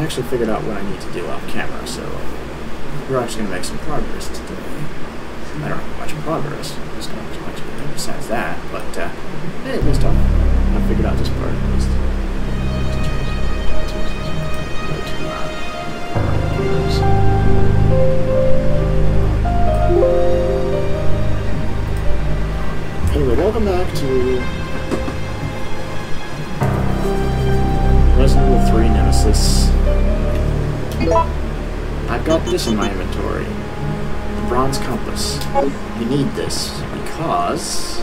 actually figured out what I need to do off camera, so we're actually going to make some progress today. I don't have much progress. There's not much besides that, but hey, at least I figured out this part at least. Anyway, welcome back to Resident Evil 3 Nemesis. I've got this in my inventory. The bronze compass. You need this because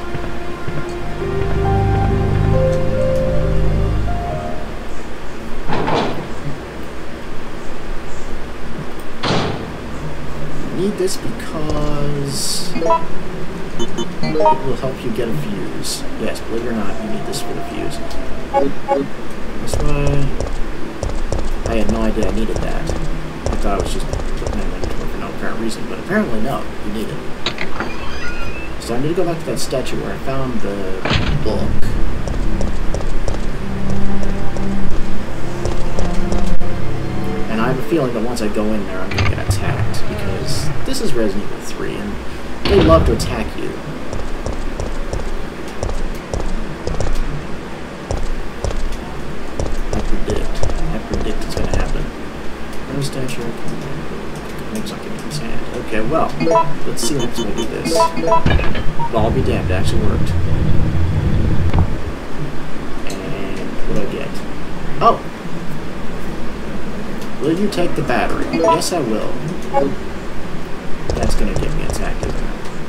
it will help you get a fuse. Yes, believe it or not, you need this for the fuse. That's why I had no idea I needed that. I thought I was just putting it in inventory for no apparent reason, but apparently no, you need it. So I need to go back to that statue where I found the book. And I have a feeling that once I go in there, I'm going to get attacked, because this is Resident Evil 3, and they love to attack you. I predict it's going to happen. There's a statue. Make something in his hand. Okay, well, let's see what we do this. Well, I'll be damned, it actually worked. And what do I get? Oh! Will you take the battery? Yes, I will. That's going to get me attacked, isn't it?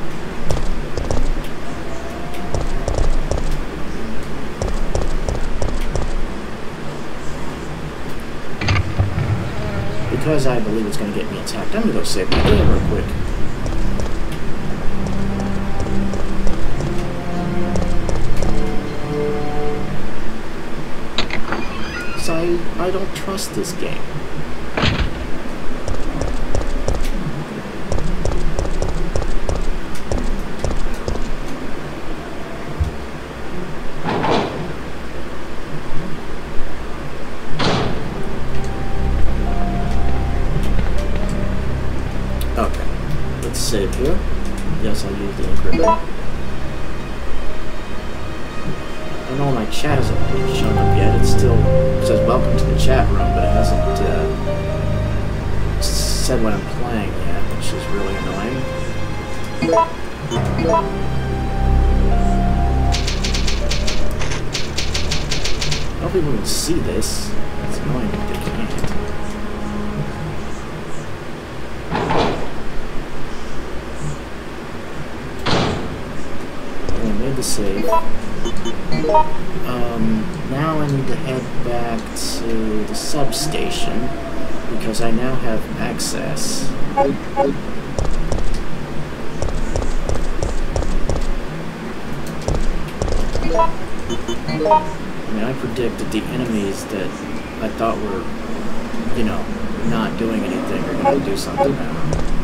Because I believe it's going to get me attacked, I'm going to go save my game real quick. So I don't trust this game. Save here. Yes, I'll use the encryptor. I know my chat hasn't shown up yet. It still says welcome to the chat room, but it hasn't said what I'm playing yet, which is really annoying. I hope people can see this. It's annoying if they can't. The save. Now I need to head back to the substation because I now have access. I mean, I predicted the enemies that I thought were, you know, not doing anything are going to do something now.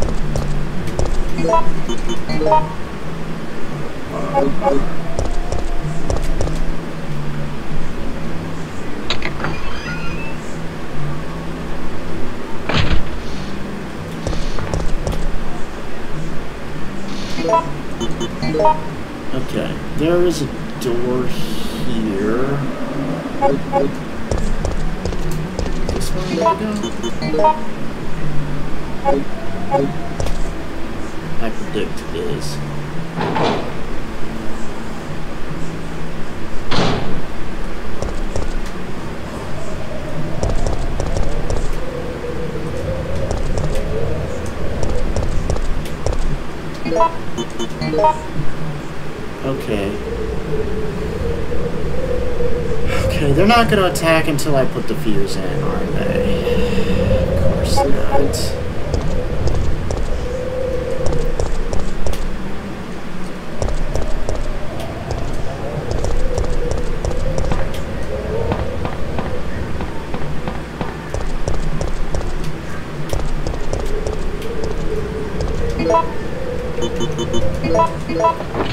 Okay, there is a door here. This one, there we go. I predict it is. Okay, they're not going to attack until I put the fuse in, are they? Of course not.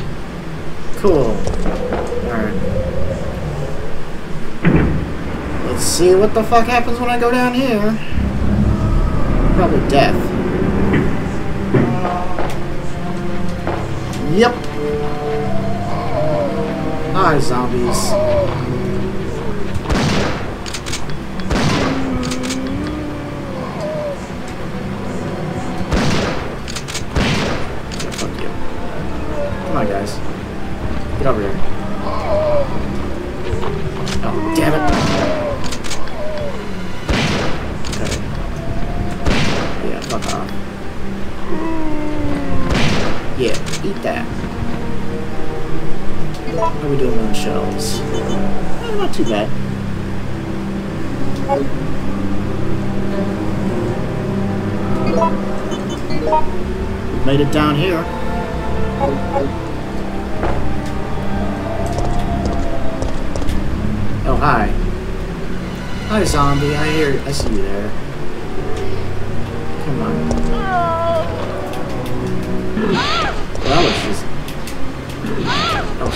Cool. Alright. Let's see what the fuck happens when I go down here. Probably death. Yep. Hi, zombies. Fuck you. Come on, guys. Get over here. Oh, damn it. Okay. Yeah, fuck off. Yeah, eat that. How are we doing on shells? Not too bad. We made it down here. Oh, hi. Hi, zombie. I see you there. Come on. That was just... Oh,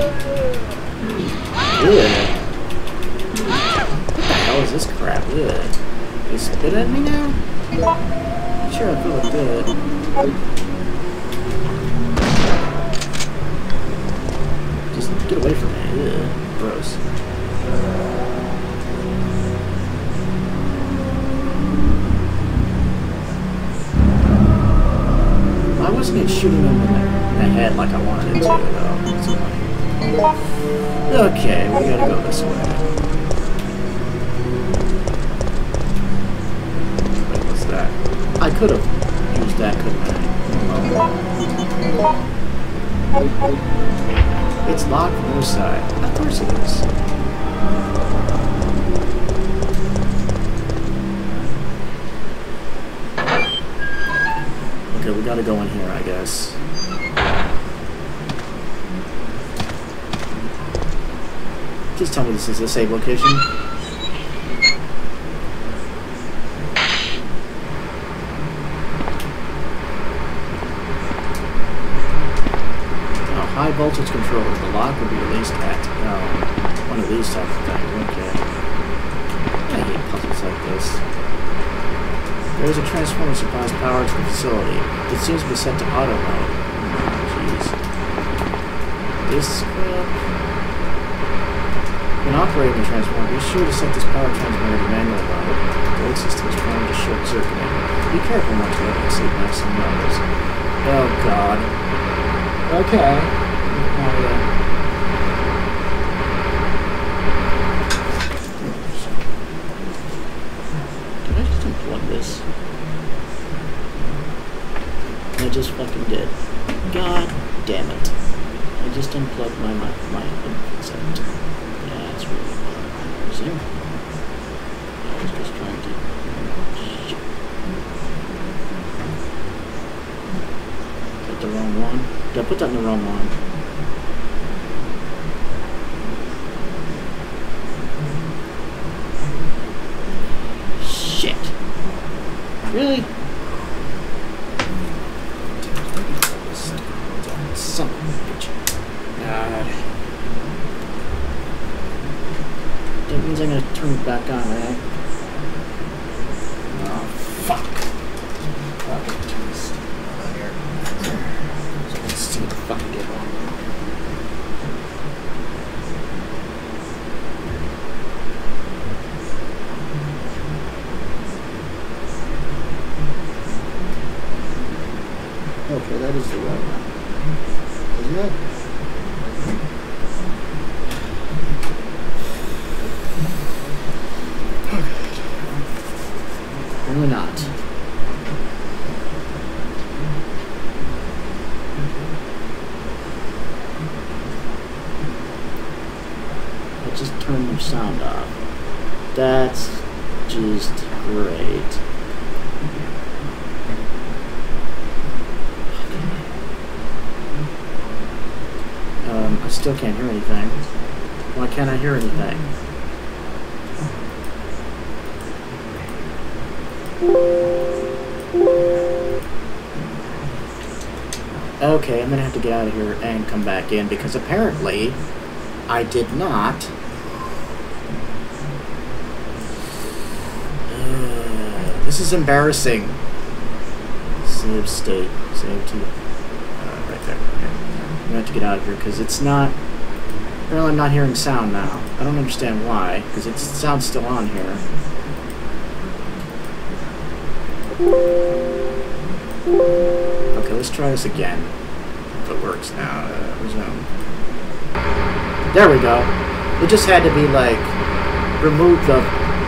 shit. What the hell is this crap? Ugh. You spit at me now? Sure, I feel like good. Just get away from me. Ugh. Gross. Why wasn't it shooting him in the head like I wanted it to, though? It's annoying. Okay, we gotta go this way. Wait, what's that? I could have used that, couldn't I? It's locked from your side. Of course it is. Okay, we gotta go in here, I guess. Just tell me this is the save location. High voltage control. The lock will be released at one of these types of things. Okay. I hate puzzles like this. There is a transformer that supplies power to the facility. It seems to be set to auto mode. Jeez. This when operating the transformer, be sure to set this power transmitter to manual mode. The old system is prone to short circuiting. Be careful not to let it exceed maximum levels. Oh god. Okay. Did I just unplug this? I just fucking did. God damn it. I just unplugged my headset. Yeah, that's really embarrassing. I was just trying to... Shit. Is that the wrong one? Did I put that in the wrong one? Shit. Really? Son of a bitch. God. That means I'm gonna turn it back on, right? Oh, fuck. I'm gonna turn this on here. So let's see what the fuck I get on. Okay, that is the right one. Isn't it? Really not. I just turned your sound off. That's just great. I still can't hear anything. Why can't I hear anything? Okay, I'm gonna have to get out of here and come back in because apparently I did not This is embarrassing. Save state. Save to... right there. Okay. I'm gonna have to get out of here because it's not... Apparently I'm not hearing sound now. I don't understand why, because the sound's still on here. Okay, let's try this again. If it works now. Resume. There we go. It just had to be, like, remove the...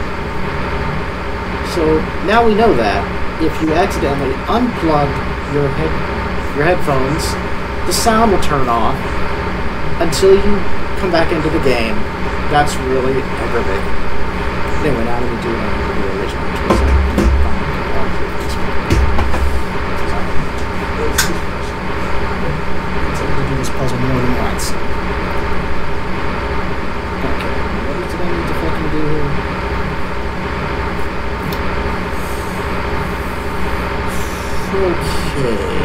So, now we know that. If you accidentally unplug your headphones, the sound will turn off until you come back into the game. That's really aggravating. Anyway, now let me do the original, which was like... So I'm going to do this puzzle more than once. Okay, what did I need to fucking do here? Okay.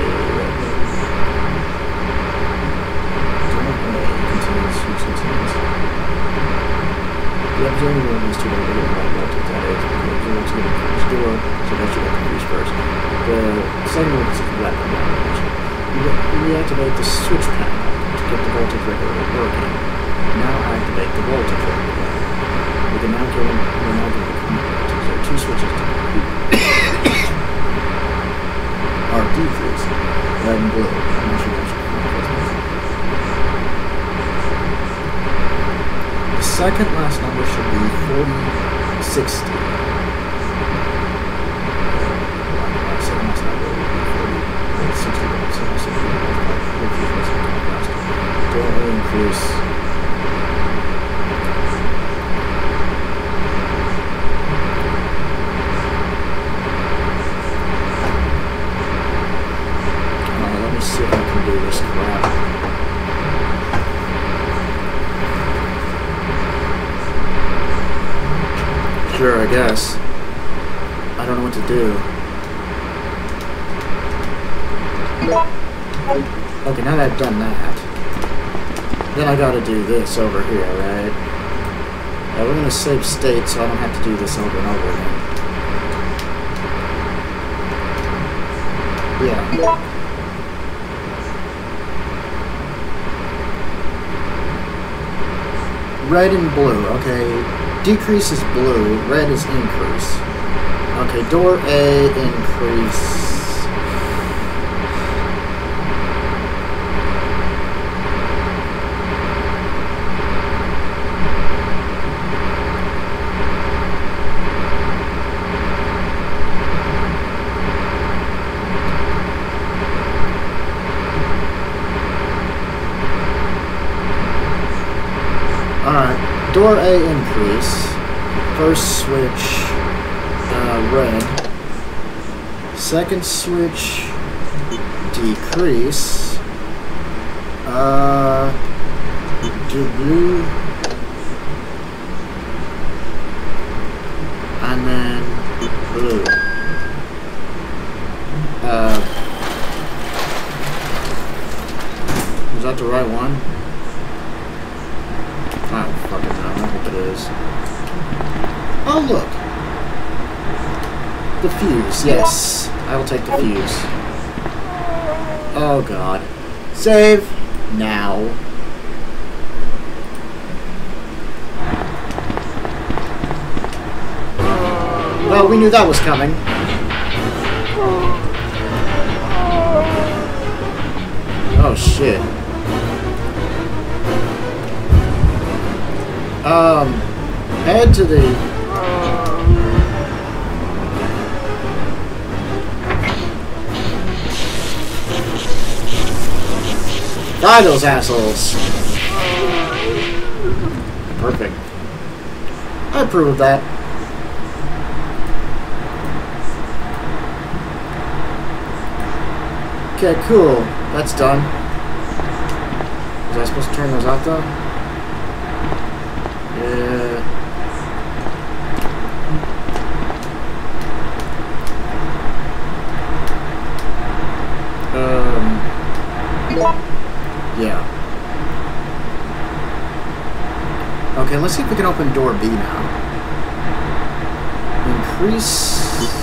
The observing room is to go to the right voltage, that is, because you want to get a first door, so that you have to use first. The second one is the left and down. You reactivate the switch panel to get the voltage regulator working. Now activate the voltage regulator. We can now get the voltage. There are two switches to are decrease, red and blue. I'm not sure which one. The second last number should be 4060. The second last number would be 4060. So I said don't increase. See if I can do this crap. Sure, I guess. I don't know what to do. Okay, now that I've done that, then I gotta do this over here, right? Yeah, we're gonna save state so I don't have to do this over and over again. Yeah. Red and blue, okay. Decrease is blue, red is increase. Okay, door A, increase. Alright, door A increase, first switch red, second switch decrease, do blue, and then blue. Was that the right one? I don't fucking know. I hope it is. Oh, look. The fuse. Yes. I will take the fuse. Oh, God. Save. Now. Well, we knew that was coming. Oh, shit. Head to the... Die those assholes! Perfect. I approve of that. Okay, cool. That's done. Was I supposed to turn those off though? Yeah. Yeah. Okay, let's see if we can open door B now. decrease.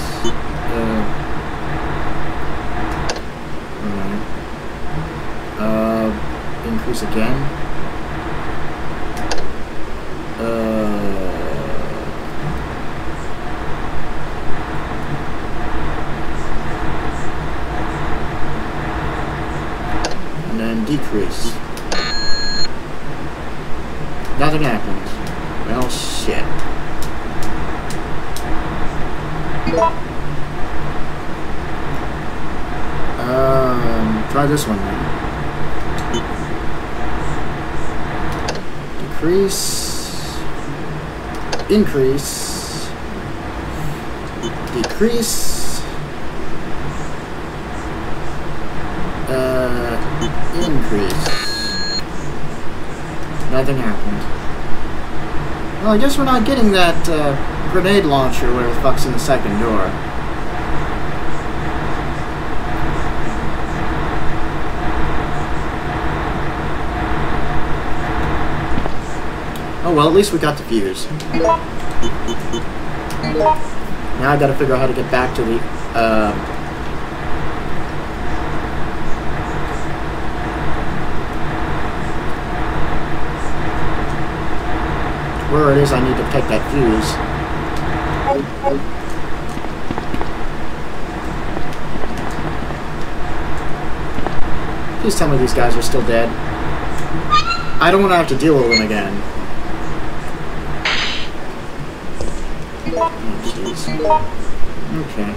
Increase again. And then decrease. Nothing happened. Well, shit. Try this one then. Decrease. Increase. Decrease. Increase. Nothing happened. Well, I guess we're not getting that grenade launcher where the fuck's in the second door. Oh well, at least we got the fuse. Now I gotta figure out how to get back to the, where it is I need to take that fuse. Please tell me these guys are still dead. I don't want to have to deal with them again. Oh, jeez. Okay.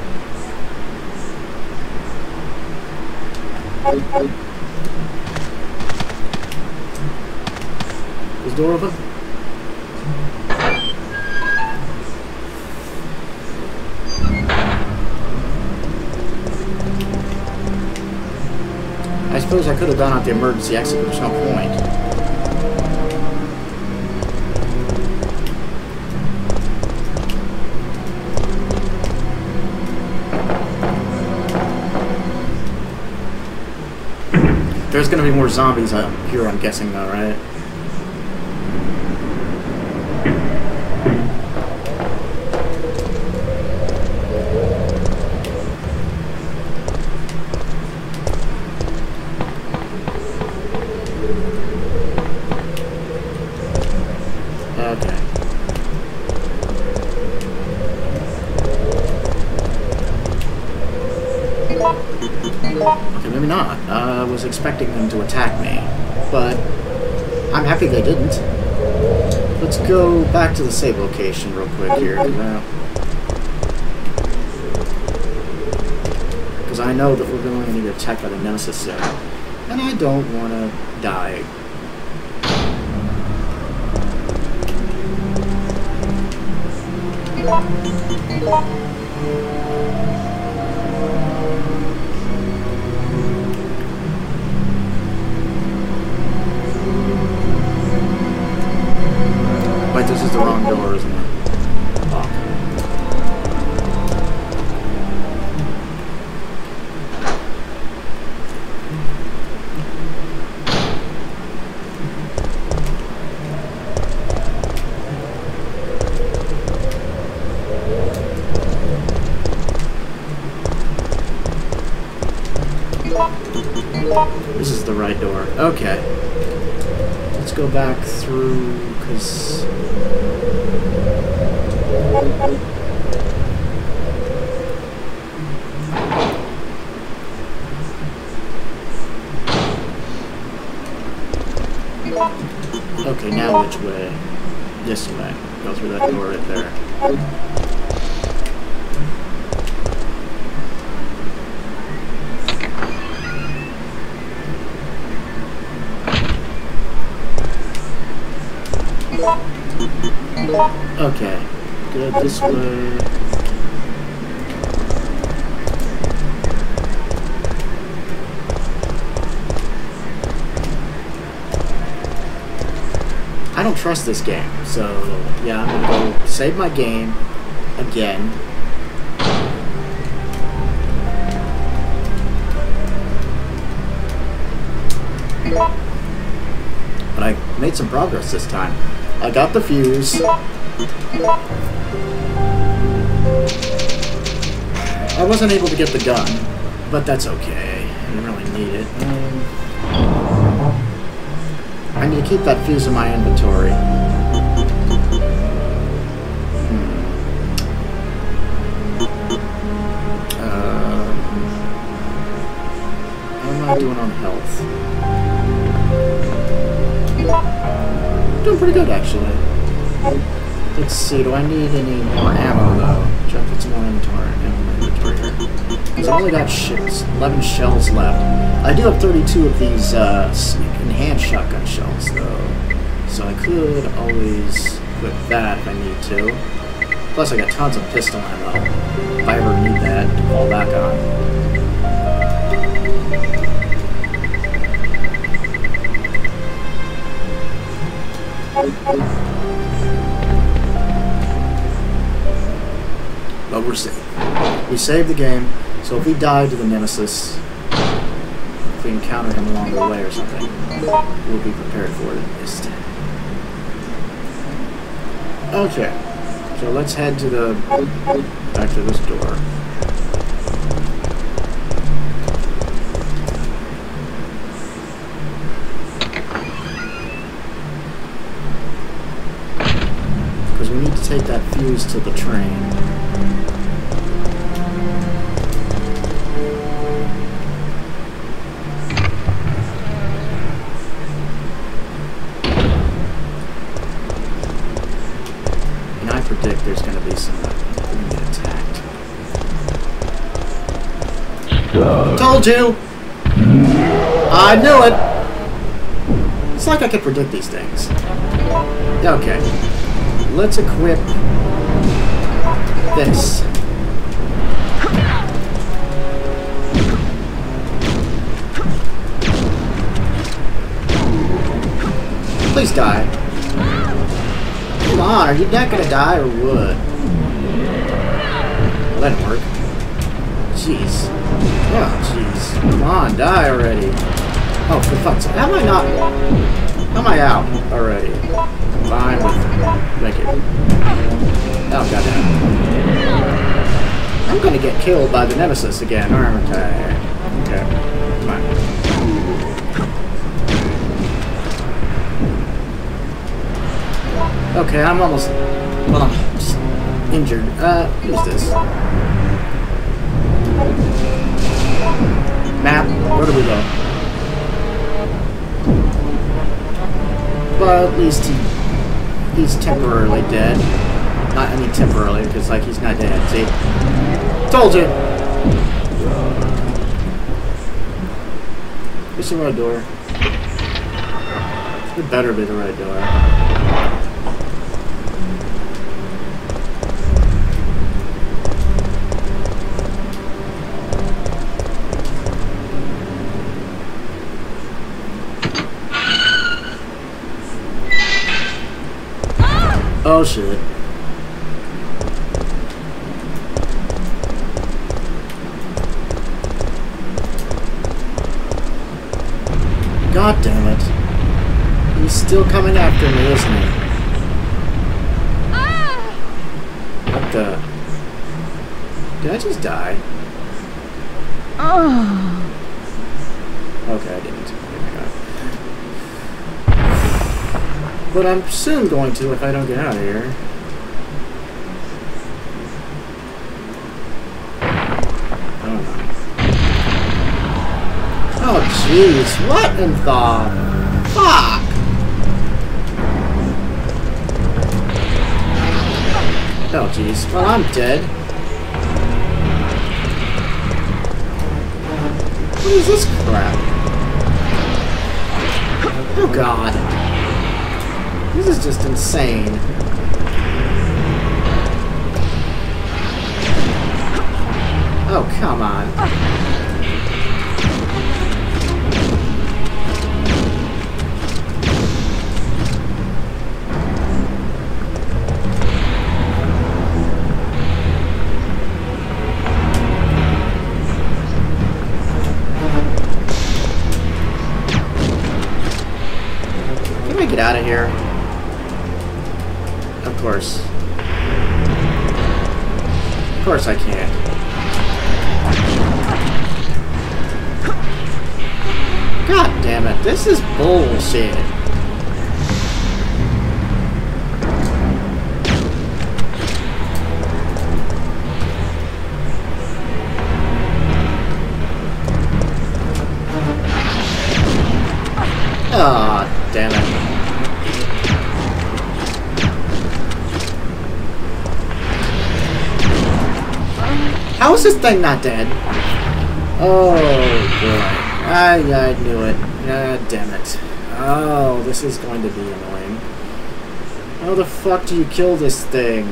Is the door open? I suppose I could have gone out the emergency exit, but there's no point. There's gonna be more zombies out here, I'm guessing, though, right? Okay. Okay, maybe not. I was expecting them to attack me, but I'm happy they didn't. Let's go back to the save location real quick here, because I know that we're going to need to attack by the Nemesis soon, and I don't want to die. Wait, this is the wrong door, isn't it? Oh. This is the right door. Okay. Let's go back through, because... Okay, now which way? This way. Go through that door right there. Okay, go this way. I don't trust this game, so yeah, I'm gonna go save my game again. But I made some progress this time. I got the fuse. I wasn't able to get the gun, but that's okay. I didn't really need it. I need to keep that fuse in my inventory. How am I doing on health? Doing pretty good, actually. Let's see, do I need any more ammo, though? Check if it's more inventory here. Because I've only got 11 shells left. I do have 32 of these enhanced shotgun shells, though. So I could always equip that if I need to. Plus, I got tons of pistol ammo, if I ever need that to fall back on. But we're safe. We saved the game, so if we die to the Nemesis, if we encounter him along the way or something, we'll be prepared for it at least. Okay, so let's head to the back to this door. Because we need to take that fuse to the train. There's going to be some going to get attacked. Told you! I knew it! It's like I could predict these things. Okay. Let's equip this. Please die. Come on, are you not gonna die or what? Well, that didn't work. Jeez. Oh, jeez. Come on, die already. Oh, for fuck's sake. How am I not... How am I out already? Combined with... Thank you. Oh, goddamn. I'm gonna get killed by the Nemesis again, aren't I? Okay. Come on. Okay, I'm almost... Well, I'm just injured. Who's this? Map, where do we go? Well, at least he's temporarily dead. Not, I mean temporarily, because, like, he's not dead, see? Told you! It's the right door. It better be the right door. Oh shit. God damn it. He's still coming after me, isn't he? What the? Did I just die? Okay, I didn't. But I'm soon going to if I don't get out of here. I don't know. Oh jeez, what in the fuck? Oh jeez, well I'm dead. What is this crap? Oh god. This is just insane. Oh, come on. Can I get out of here? Of course. Of course I can't. God damn it, this is bullshit. Ah, damn it. How is this thing not dead? Oh boy. I knew it. God damn it. Oh, this is going to be annoying. How the fuck do you kill this thing?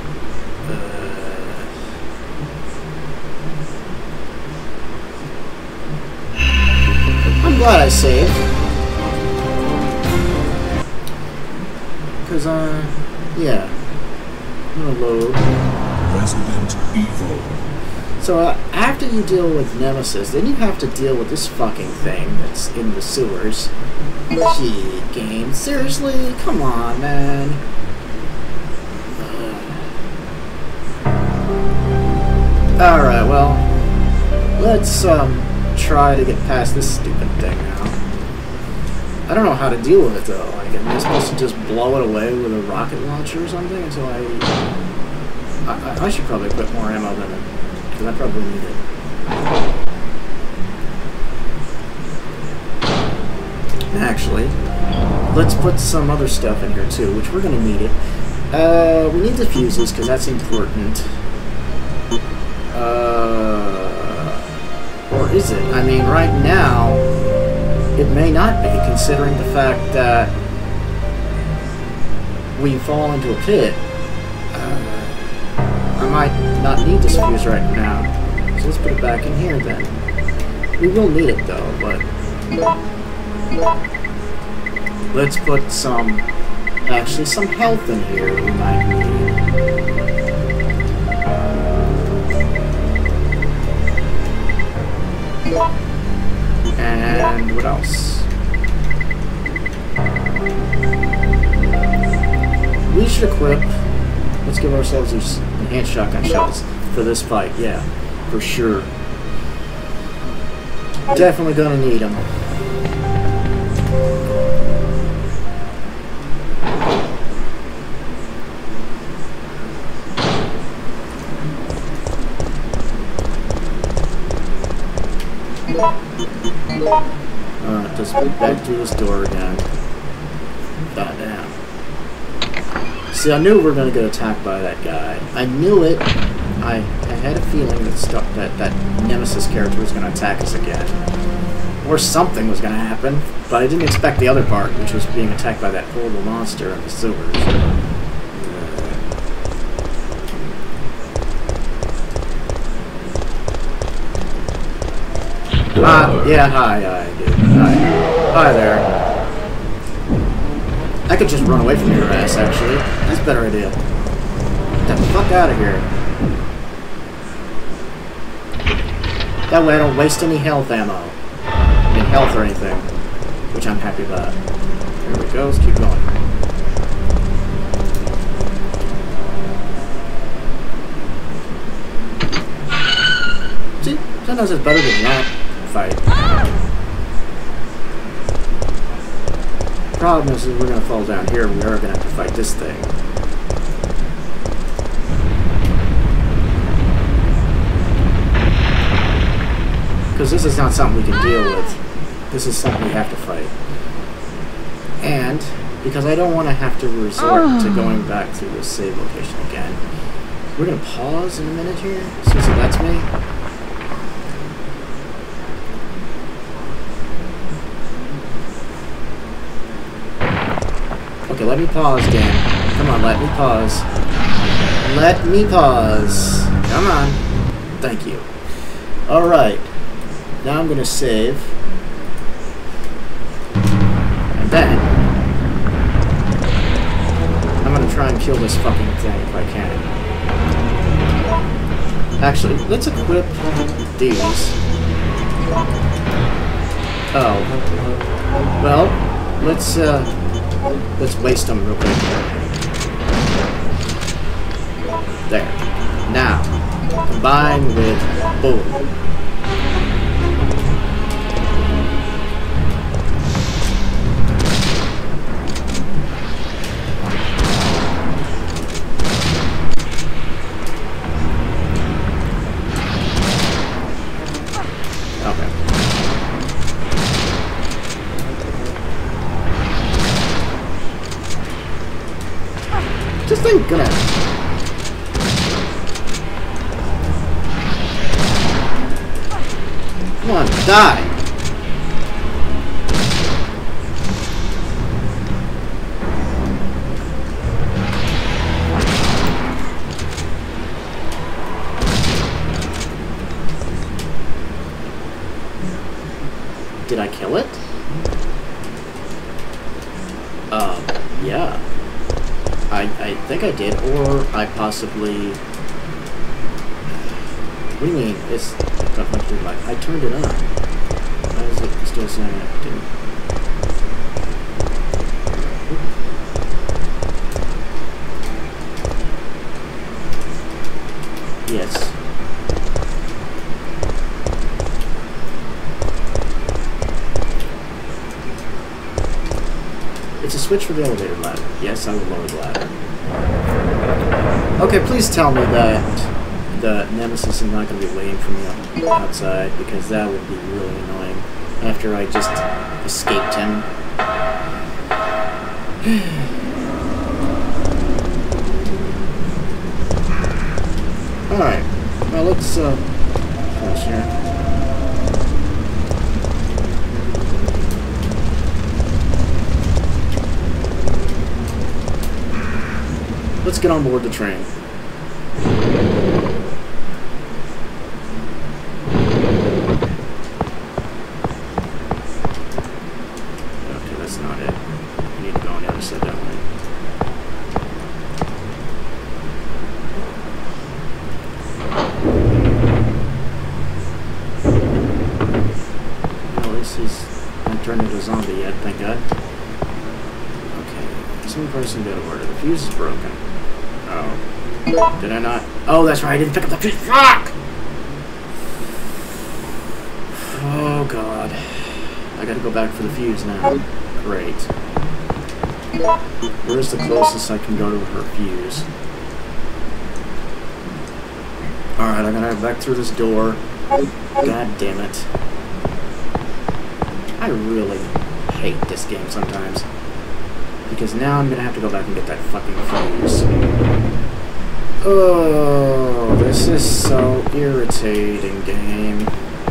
I'm glad I saved. Because, yeah. I'm gonna load. Resident Evil. So, after you deal with Nemesis, then you have to deal with this fucking thing that's in the sewers. Gee, game. Seriously? Come on, man. Alright, well, let's, try to get past this stupid thing now. I don't know how to deal with it, though. Like, am I supposed to just blow it away with a rocket launcher or something until I should probably put more ammo than it. Because I probably need it. Actually, let's put some other stuff in here too, which we're going to need it. We need the fuses, because that's important. Or is it? I mean, right now, it may not be, considering the fact that we fall into a pit. I might not need this fuse right now. So let's put it back in here then. We will need it though, but let's put some, actually some health in here we might need. And what else? We should equip. Let's give ourselves these enhanced shotgun shells for this fight. Yeah, for sure. Definitely gonna need them. Alright, let's get back through this door again. Goddamn. See, I knew we were going to get attacked by that guy. I knew it. I had a feeling that Nemesis character was going to attack us again. Or something was going to happen. But I didn't expect the other part, which was being attacked by that horrible monster in the sewers. Yeah, hi, dude. Hi there. I could just run away from your ass, actually. That's a better idea. Get the fuck out of here. That way I don't waste any health ammo. I mean, health or anything. Which I'm happy about. Here we go, let's keep going. See? Sometimes it's better than not fight. Problem is we're going to fall down here and we are going to have to fight this thing. Because this is not something we can deal with. This is something we have to fight. And because I don't want to have to resort to going back through this save location again. We're going to pause in a minute here, since it lets me. Okay, let me pause, Dan. Come on, let me pause. Let me pause. Come on. Thank you. Alright. Now I'm going to save. And then I'm going to try and kill this fucking thing if I can. Actually, let's equip these. Oh. Well, let's waste them real quick. There. Now, combine with boom. gonna... Come on, die! Did I kill it? Yeah. I think I did, or I possibly... What do you mean? It's got much to life. I turned it on. Why is it still saying it didn't? Yes. It's a switch for the elevator ladder. Yes, I will lower the ladder. Okay, please tell me that the Nemesis is not going to be waiting for me outside, because that would be really annoying after I just escaped him. Alright, well, let's finish here. Let's get on board the train. Okay, that's not it. I need to go on the other side that way. No, this is not turned into a zombie yet, thank God. Okay, some person got a word. The fuse is broken. Oh. Did I not? Oh, that's right, I didn't pick up the fuse. Fuck! Oh, God. I gotta go back for the fuse now. Great. Where's the closest I can go to her fuse? Alright, I'm gonna go back through this door. God damn it. I really hate this game sometimes. Because now I'm gonna have to go back and get that fucking fuse. Oh, this is so irritating, game.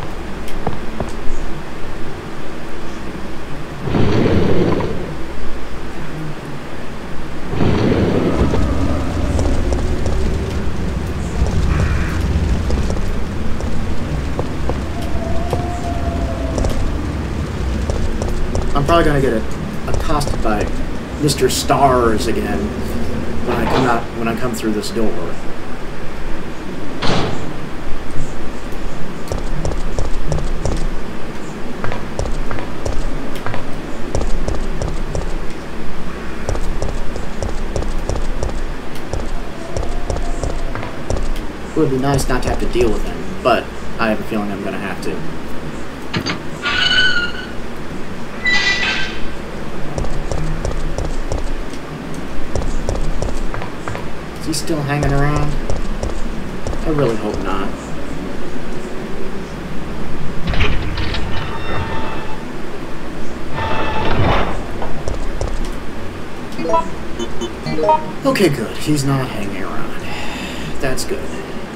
I'm probably gonna get accosted by Mr. Stars again when I come through this door. It would be nice not to have to deal with him, but I have a feeling I'm gonna have to. Is he still hanging around? I really hope not. Okay, good. He's not hanging around. That's good.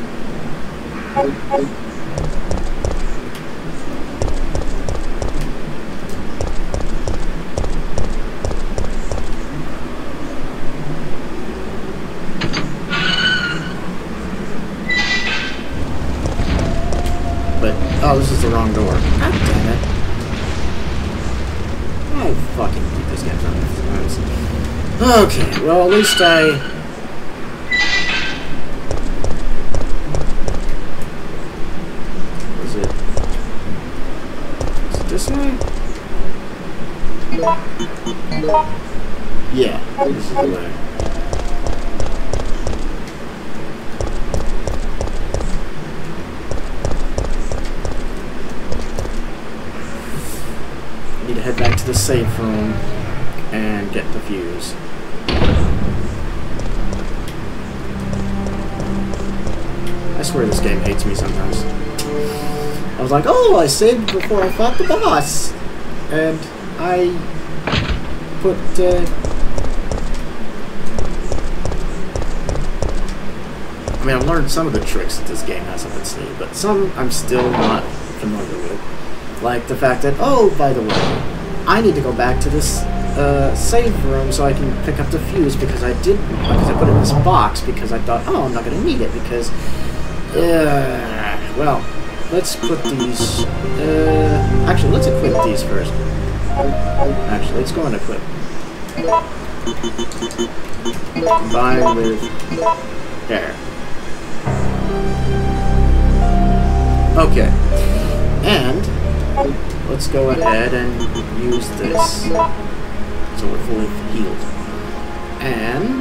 Oh, this is the wrong door. God damn it. I fucking hate this game sometimes. Okay, well, at least Was it this way? Yeah, this is the way. Need to head back to the safe room and get the fuse. I swear this game hates me sometimes. I was like, oh, I saved before I fought the boss! And I put, I mean, I've learned some of the tricks that this game has up its sleeve, but some I'm still not familiar with. Like the fact that, oh, by the way, I need to go back to this save room so I can pick up the fuse because I put it in this box because I thought, oh, I'm not going to need it because, well, let's put these, actually, let's equip these first. Actually, let's go and equip. Combine with there. Okay, and let's go ahead and use this so we're fully healed. And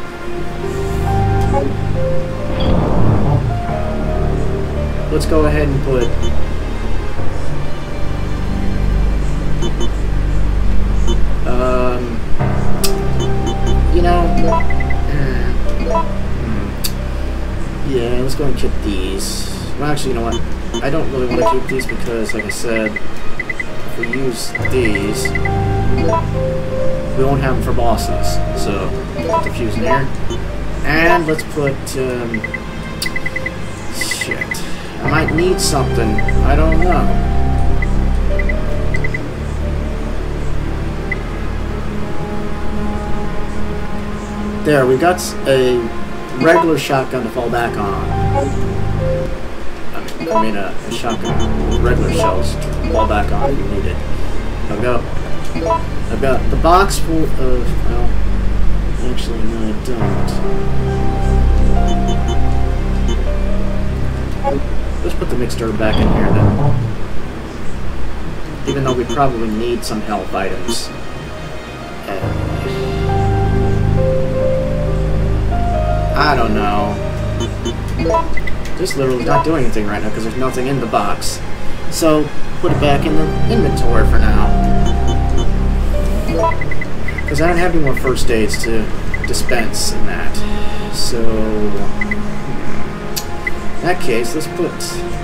let's go ahead and put you know, yeah, let's go and keep these. Well, actually, you know what? I don't really want to keep these because, like I said, if we use these, we won't have them for bosses. So, put the fuse in there. And let's put, shit. I might need something. I don't know. There, we got a regular shotgun to fall back on. I mean a shotgun with regular shells to fall back on if you need it. I've got the box full of, well, actually no I don't. Let's put the mixer back in here then. Even though we probably need some health items. I don't know. This literally not doing anything right now because there's nothing in the box. So, put it back in the inventory for now. Because I don't have any more first aids to dispense in that. So, in that case, let's put...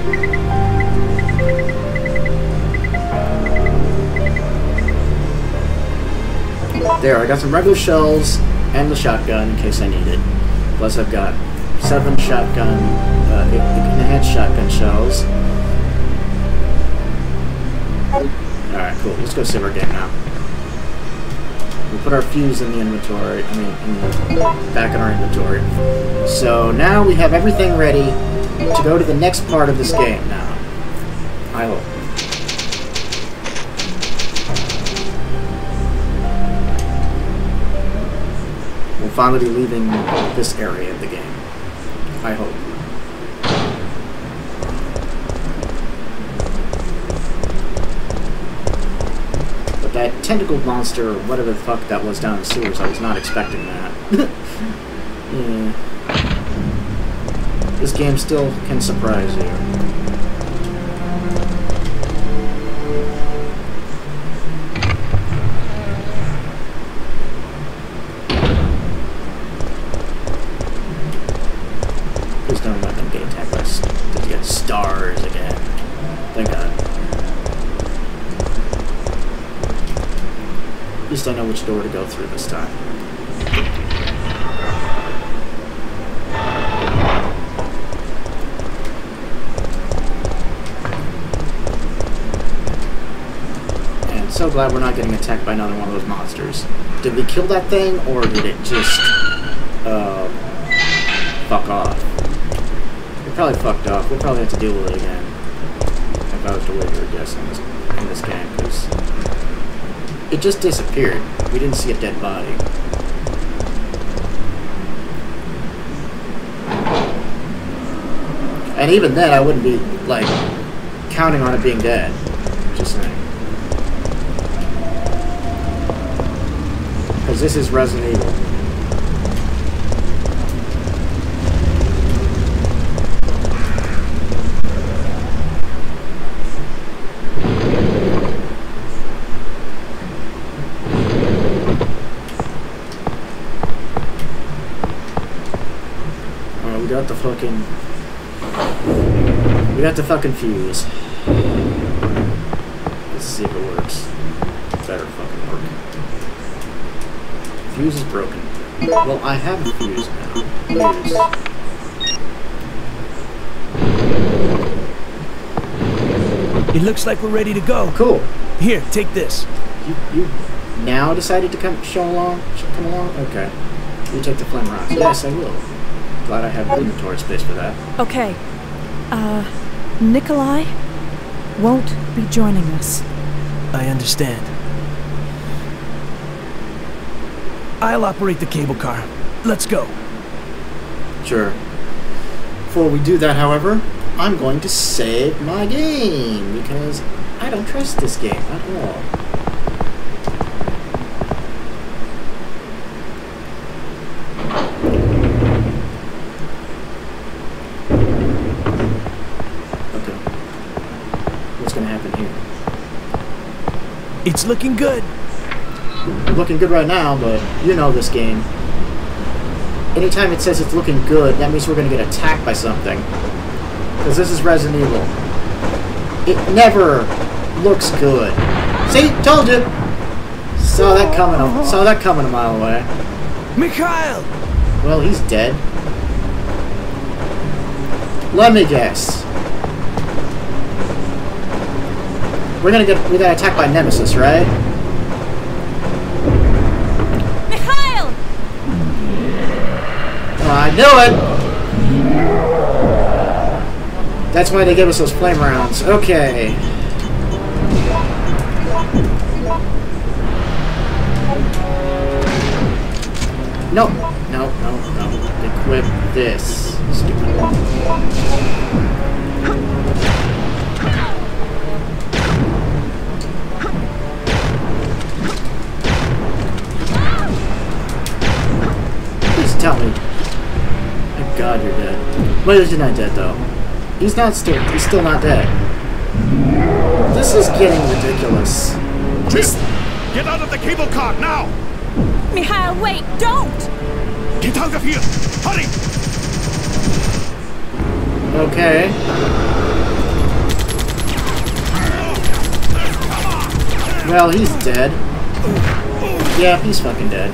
There, I got some regular shells and the shotgun in case I need it. Plus I've got 7 shotgun, enhanced shotgun shells. Alright, cool. Let's go save our game now. We'll put our fuse in the inventory, back in our inventory. So now we have everything ready to go to the next part of this game now. I hope. We'll finally be leaving this area of the game. I hope. But that tentacled monster, or whatever the fuck that was down in the sewers, I was not expecting that. Yeah. This game still can surprise you. Please don't let them get attacked by to get stars again. Thank God. At least I know which door to go through this time. And so glad we're not getting attacked by another one of those monsters. Did we kill that thing, or did it just, fuck off? It probably fucked off. We'll probably have to deal with it again. If I was to wager a guess in this game, because it just disappeared. We didn't see a dead body. And even then, I wouldn't be, like, counting on it being dead. Just saying. Because this is Resident Evil. We got the fucking fuse. Let's see if it works. It better fucking work. Fuse is broken. Well, I have a fuse now. Fuse. It looks like we're ready to go. Cool. Here, take this. You now decided to come along? Okay. You take the flame rods. Yes, I will. Glad I have inventory space for that. Okay. Nikolai won't be joining us. I understand. I'll operate the cable car. Let's go. Sure. Before we do that, however, I'm going to save my game because I don't trust this game at all. Okay. What's going to happen here? It's looking good. Looking good right now, but you know this game. Anytime it says it's looking good, that means we're going to get attacked by something. Because this is Resident Evil. It never looks good. See? Told you! Saw that coming a mile away. Mikhail! Well, he's dead. Let me guess. We got attacked by Nemesis, right? Mikhail! I knew it! That's why they gave us those flame rounds. Okay. No. Equip this. Stupid. Please tell me. Thank God you're dead. Well, he's not dead though. He's still not dead. This is getting ridiculous. Get out of the cable car now! Mikhail, wait! Don't! Get out of here! Hurry! Okay. Well, he's dead. Yeah, he's fucking dead.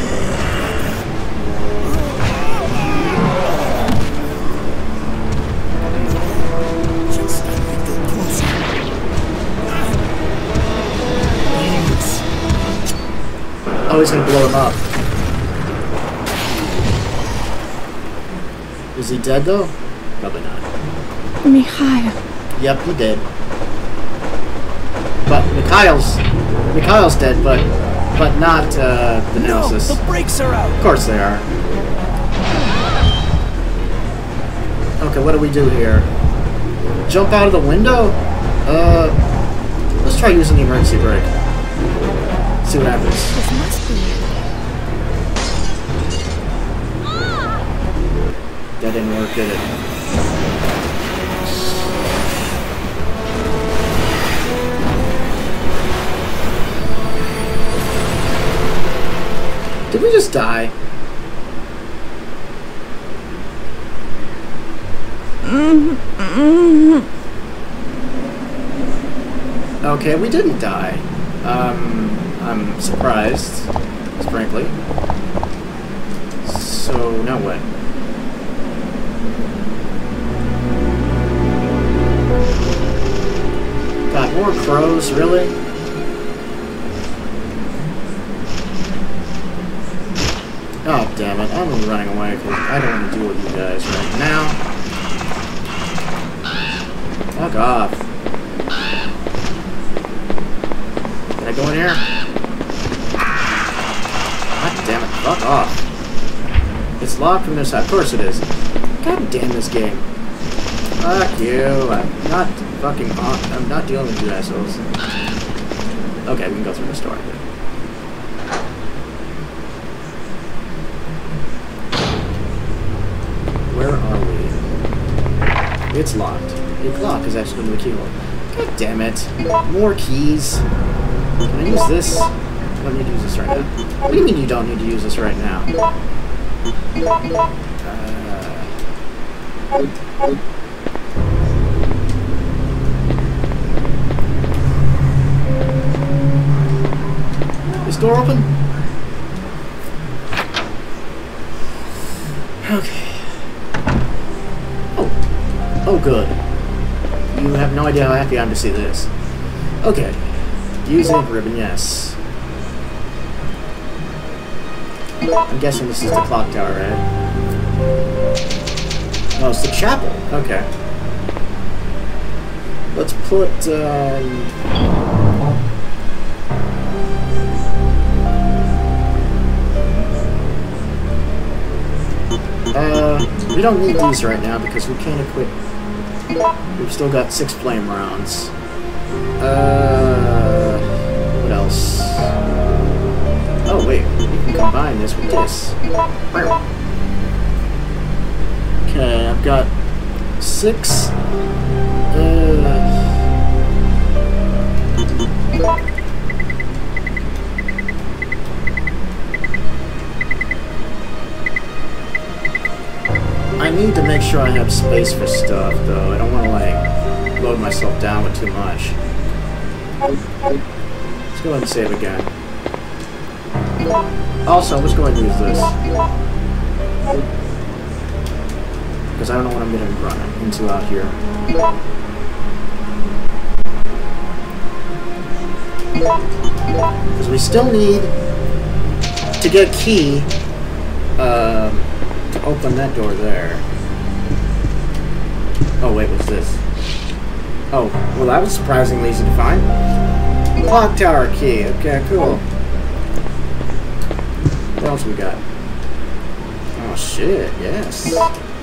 Oh, he's gonna blow him up. Is he dead though? Probably not. Mikhail. Yep, he did. But Mikhail's dead, but not the Nemesis. No, the brakes are out. Of course they are. Okay, what do we do here? Jump out of the window? Let's try using the emergency brake. See what happens. This must be it. That didn't work, did it? Did we just die? Okay, we didn't die. I'm surprised, frankly. So, now what? God, more crows, really? Oh, damn it. I'm running away because I don't want to deal with you guys right now. Fuck off. Can I go in here? God damn it. Fuck off. It's locked from this side. Of course it is. God damn this game. Fuck you. I'm not dealing with you assholes. Okay, we can go through the store. Where are we? It's locked. The clock is actually going to the keyhole. God damn it. More keys. Can I use this? I don't need to use this right now. What do you mean you don't need to use this right now? Is the door open? Okay. Oh, good. You have no idea how happy I am to see this. Okay. Use ink ribbon, yes. I'm guessing this is the clock tower, right? Oh, it's the chapel. Okay. Let's put, we don't need these right now because we can't equip. We've still got 6 flame rounds. What else? Oh wait, we can combine this with this. Okay, I've got 6. I need to make sure I have space for stuff, though. I don't want to, like, load myself down with too much. Let's go ahead and save again. Also, I'm just going to use this. Because I don't know what I'm going to run into out here. Because we still need to get a key to open that door there. Oh wait, what's this? Oh, well that was surprisingly easy to find. Clock tower key. Okay, cool. What else we got? Oh shit, yes.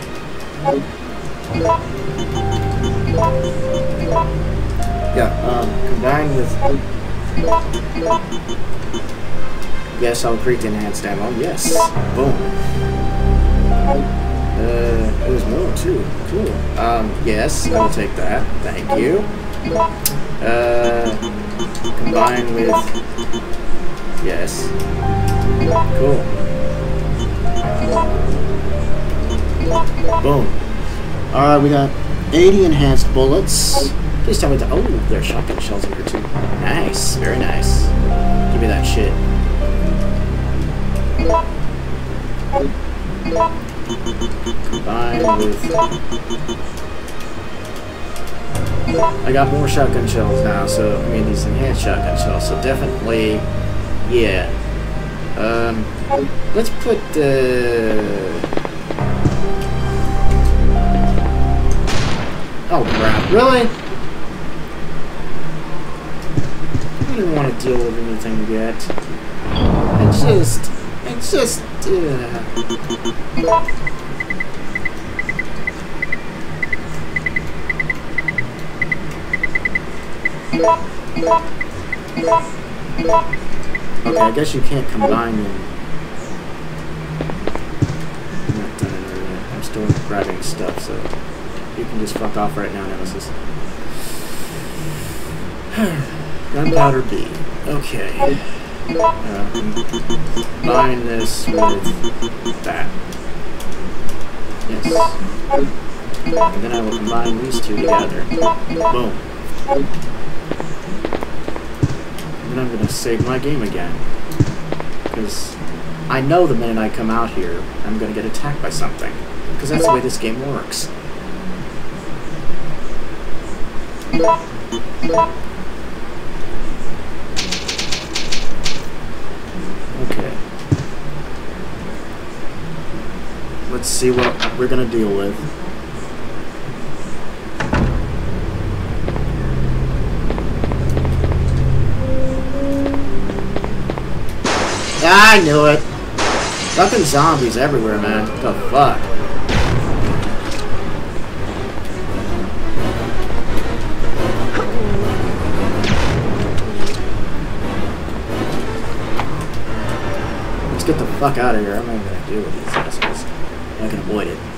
Yeah, combined with... Yes, I'll create the enhanced ammo. Yes. Boom. There's more too. Cool. Yes, I will take that. Thank you. Combined with... Yes. Cool. Boom. Alright, we got 80 enhanced bullets. Please tell me that... Oh, there are shotgun shells in here too. Nice. Very nice. Give me that shit. Combined with... I got more shotgun shells now, so... I mean, these enhanced shotgun shells, so definitely... Yeah. Let's put Oh crap, really? I don't even want to deal with anything yet. It's just... Okay, I guess you can't combine them. I'm not done it yet. I'm still grabbing stuff, so you can just fuck off right now, Nemesis. Gunpowder B. Okay. Combine this with that. Yes. And then I will combine these two together. Boom. I'm going to save my game again. Because I know the minute I come out here, I'm going to get attacked by something. Because that's the way this game works. Okay. Let's see what we're going to deal with. I knew it! Fucking zombies everywhere, man. What the fuck? Let's get the fuck out of here. I'm not even gonna deal with these assholes. I can avoid it.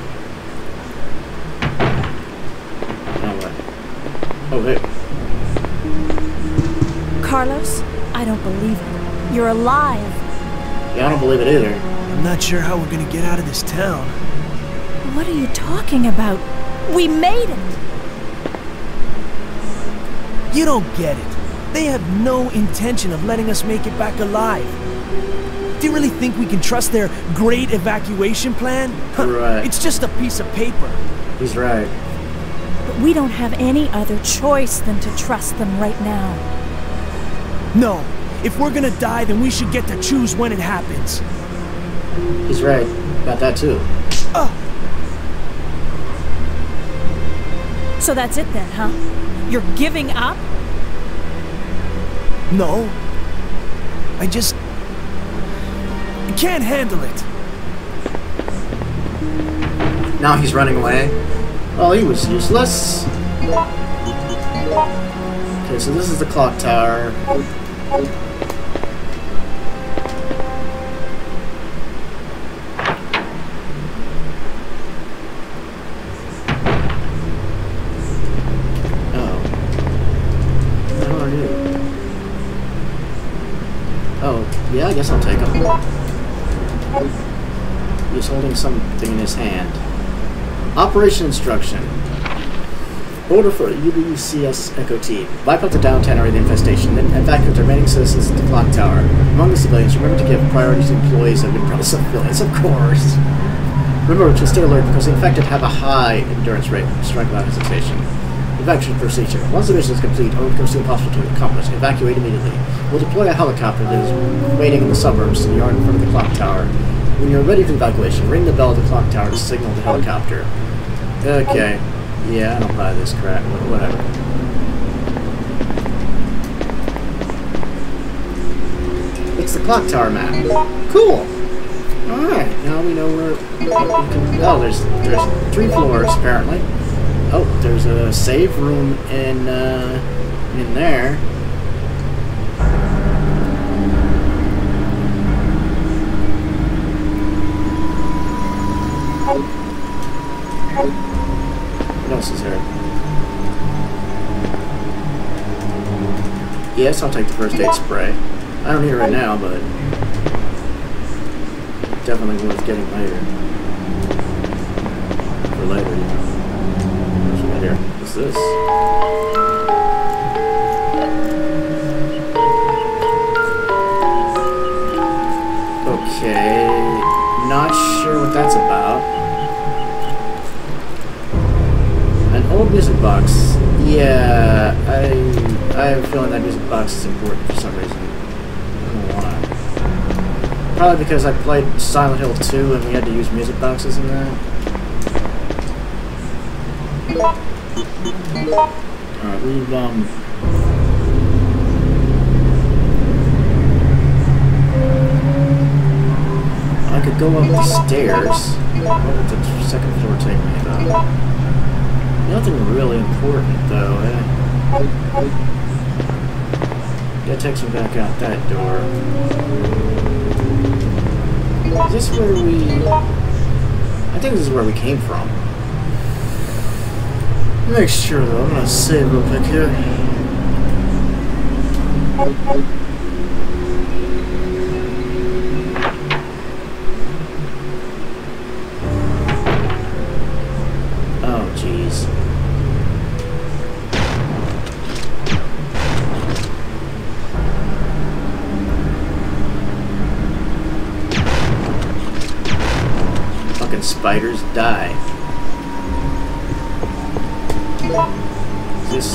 Now what? Oh, hey. Carlos, I don't believe it. You're alive. Yeah, I don't believe it either. I'm not sure how we're gonna get out of this town. What are you talking about? We made it! You don't get it. They have no intention of letting us make it back alive. Do you really think we can trust their great evacuation plan? Right. It's just a piece of paper. He's right. But We don't have any other choice than to trust them right now. No. If we're gonna die, then we should get to choose when it happens. He's right about that too. So that's it then, huh? You're giving up? No. I can't handle it. Now he's running away. Well, he was useless. Okay, so this is the clock tower. Yeah, I guess I'll take him. He's holding something in his hand. Operation instruction. Order for UBCS Echo Team. Wipe out the downtown area of the infestation, then evacuate the remaining citizens at the clock tower. Among the civilians, remember to give priority to employees that have been brought civilians, of course. Remember to stay alert because the infected have a high endurance rate. Strike without hesitation. Evacuation procedure. Once the mission is complete, or it becomes impossible to accomplish, evacuate immediately. We'll deploy a helicopter that is waiting in the suburbs to the yard in front of the clock tower. When you're ready for evacuation, ring the bell at the clock tower to signal the helicopter. Okay. Yeah, I don't buy this crap, but whatever. It's the clock tower map. Cool! Alright, now we know where we can... Oh, there's 3 floors, apparently. Oh, there's a save room in there. What else is there? Yes, I'll take the first aid spray. I don't need it right now, but definitely worth getting later. For later, you know. Here. What's this? Okay, not sure what that's about. An old music box. Yeah, I have a feeling that music box is important for some reason. I don't know why. Probably because I played Silent Hill 2 and we had to use music boxes in that. Alright, we've, I could go up the stairs. What would the second floor take me, though? Nothing really important, though, eh? That takes me back out that door. Is this where we... I think this is where we came from. Make sure though, I'm gonna save real quick here. Oh jeez. Fucking spiders die. Is this...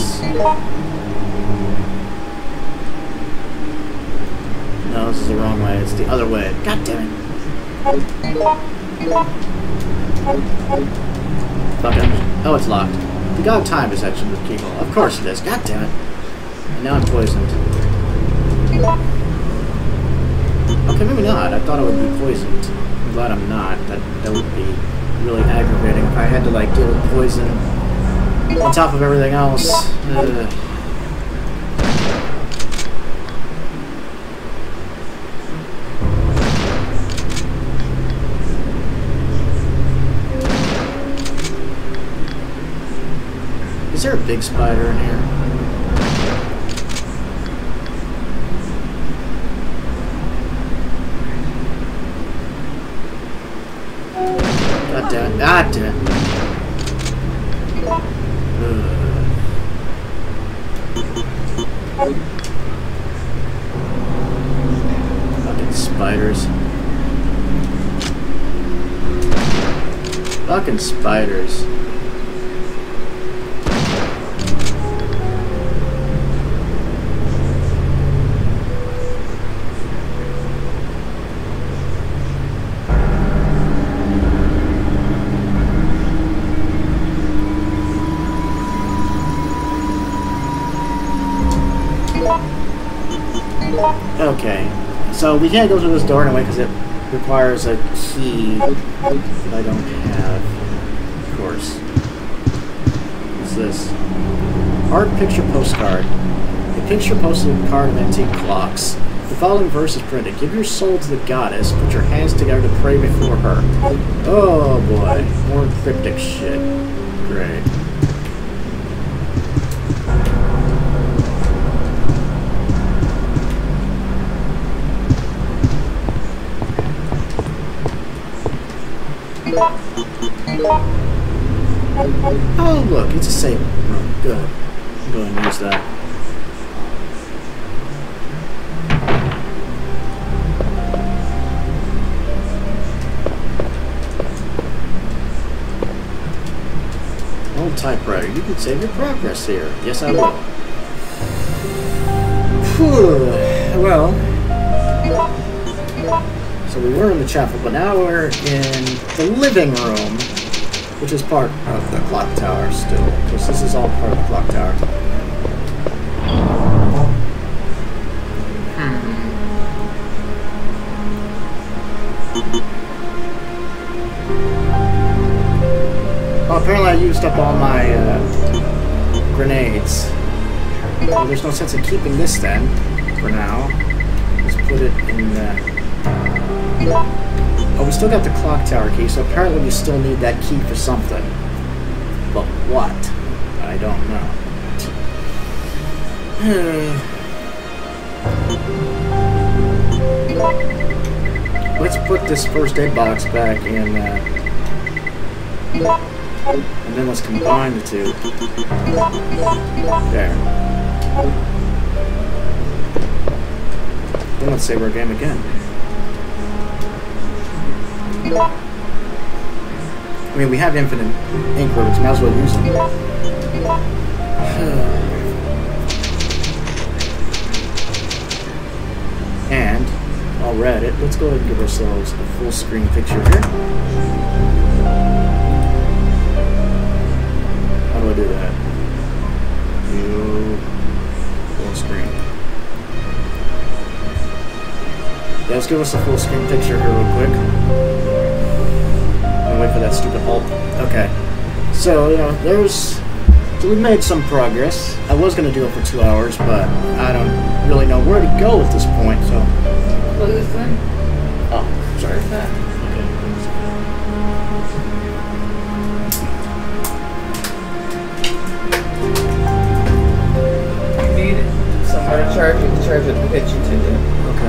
No, this is the wrong way. It's the other way. God damn it. Fuck it. Oh, it's locked. The God Time is actually the keyhole. Of course it is. God damn it. And now I'm poisoned. Okay, maybe not. I thought I would be poisoned. I'm glad I'm not. That would be really aggravating if I had to, like, deal with poison on top of everything else. Is there a big spider in here? God damn it. God damn it. Fucking spiders. Fucking spiders. Okay, so we can't go through this door anyway because it requires a key that I don't have, of course. What's this? Art picture postcard. A picture posted a card of antique clocks. The following verse is printed. Give your soul to the goddess. Put your hands together to pray before her. Oh boy. More cryptic shit. Great. Oh look, it's a save room. Good. I'm going to use that. Old typewriter. You can save your progress here. Yes, I will. Whew. Well, so we were in the chapel, but now we're in the living room, which is part of the clock tower still, because this is all part of the clock tower. Well, apparently I used up all my grenades. Well, there's no sense in keeping this then, for now. Just put it in Oh, we still got the clock tower key, so apparently we still need that key for something. But what? I don't know. Let's put this first aid box back in, and then let's combine the two. There. Then let's save our game again. I mean, we have infinite ink ribbons, might as well use them. And, while we're at it, let's go ahead and give ourselves a full screen picture here. How do I do that? View full screen. Yeah, let's give us a full screen picture here real quick. And wait for that stupid halt. Okay. So, you know, we made some progress. I was going to do it for 2 hours, but I don't really know where to go at this point, so. Close this one. Oh, sorry. Where's that? You need somewhere to charge it. The charger will hit you to it. Okay.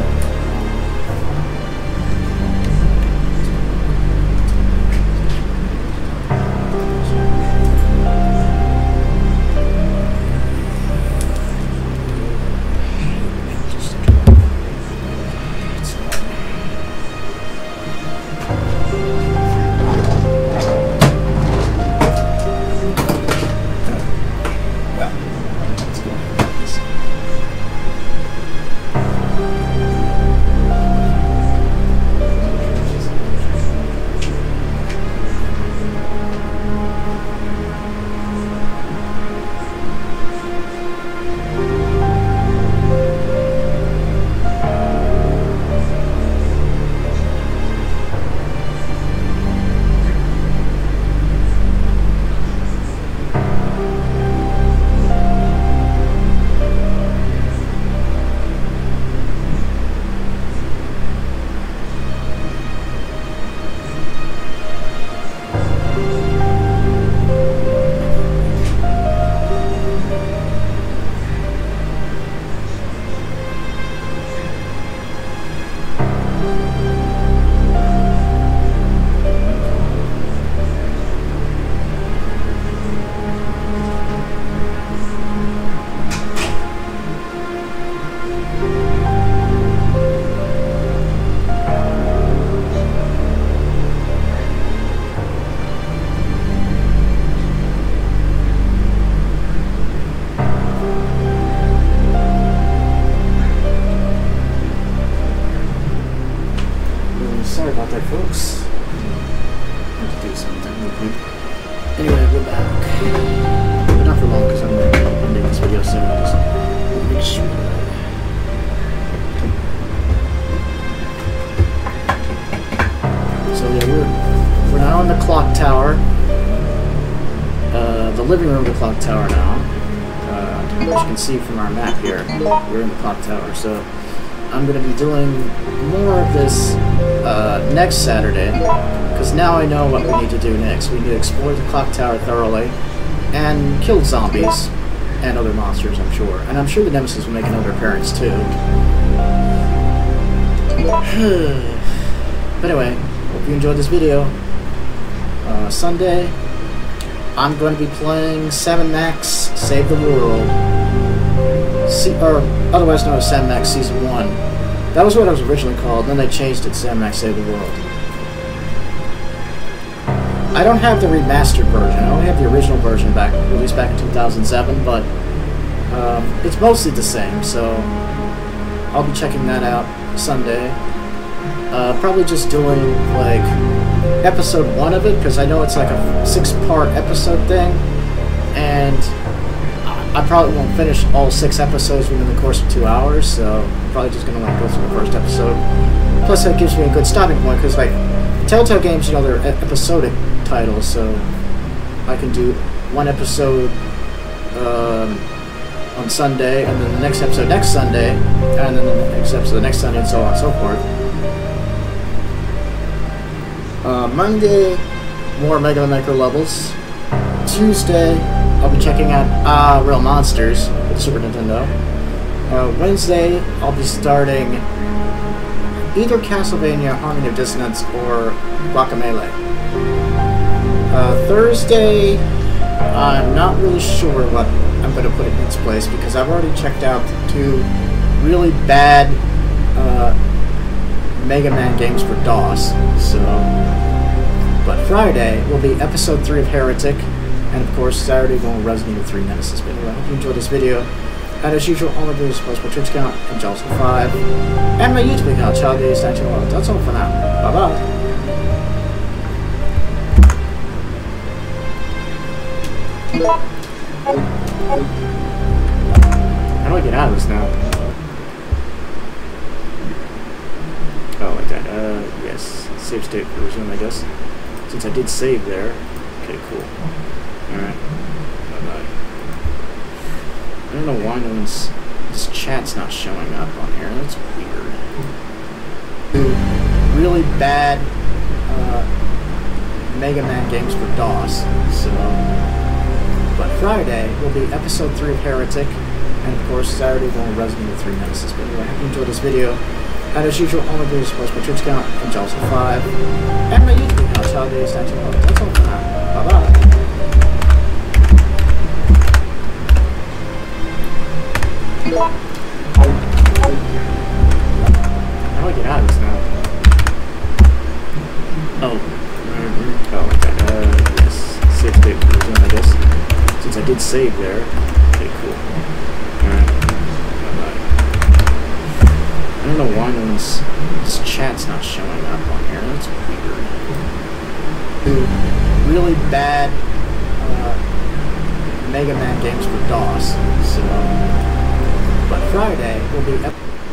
clock tower now. As you can see from our map here, we're in the clock tower. So I'm going to be doing more of this next Saturday, because now I know what we need to do next. We need to explore the clock tower thoroughly and kill zombies and other monsters, I'm sure. And I'm sure the Nemesis will make another appearance too. But anyway, hope you enjoyed this video. Sunday, I'm going to be playing Sam Max Save the World, or otherwise known as Sam Max Season 1. That was what it was originally called, then they changed it to Sam Max Save the World. I don't have the remastered version, I only have the original version released back in 2007, but it's mostly the same, so I'll be checking that out Sunday. Probably just doing, like, episode 1 of it, because I know it's like a 6-part episode thing, and I probably won't finish all 6 episodes within the course of 2 hours, so I'm probably just going to like go through the first episode. Plus that gives me a good stopping point, because like Telltale games, you know, they're episodic titles, so I can do 1 episode on Sunday, and then the next episode next Sunday, and then the next episode the next Sunday, and so on and so forth. Monday, more Mega Maker levels. Tuesday, I'll be checking out Real Monsters for the Super Nintendo. Wednesday, I'll be starting either Castlevania Harmony of Dissonance or Guacamelee. Thursday, I'm not really sure what I'm going to put in its place, because I've already checked out 2 really bad Mega Man games for DOS, so... But Friday will be Episode 3 of Heretic, and of course Saturday going Resident Evil 3 Nemesis. But anyway, I hope you enjoyed this video. And as usual, all my videos post my Twitch account, and Jaws5, and my YouTube account, ChildDays1911. That's all for now. Bye-bye. How do I get out of this now? Oh, like that. Yes. Save state version, I guess. Since I did save there. Okay, cool. Alright. Bye-bye. I don't know why this chat's not showing up on here. That's weird. Really bad Mega Man games for DOS. So, but Friday will be Episode 3 of Heretic, and of course Saturday going Resident Evil 3 Nemesis. But anyway, I hope you enjoyed this video. And as usual, all my videos post my Twitch account, and Jaws5, and my YouTube account, ChildDays1911. That's all for now. Bye-bye. How do I get out of this now? Oh, like that. Yes. Save state version, I guess. Since I did save there. Okay, cool. Alright. Bye-bye. I don't know why this chat's not showing up on here. That's weird. Really bad Mega Man games for DOS. So, but Friday will be